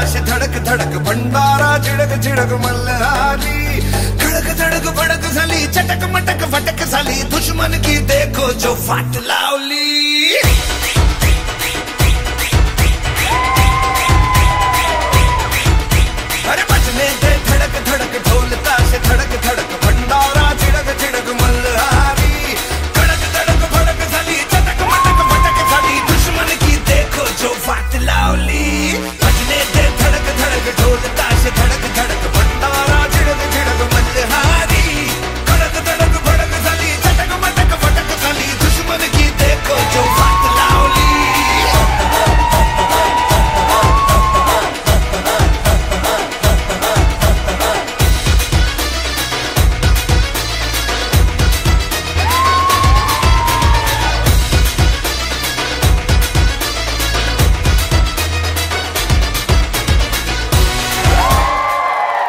से धड़क धड़क भंडारा झिड़क झिड़क मल्हारी, खड़क धड़क भड़क साली चटक मटक फटक साली, दुश्मन की देखो जो फाट लावली। अरे बजने दे धड़क धड़क ढोलता से धड़क धड़क